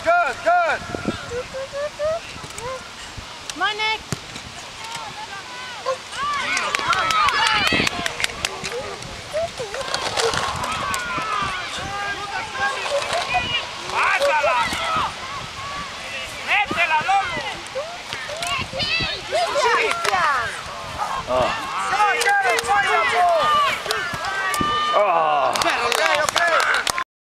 good, good. Come on, Nick. Pásala. Métela, Lolo. Cristian! Oh.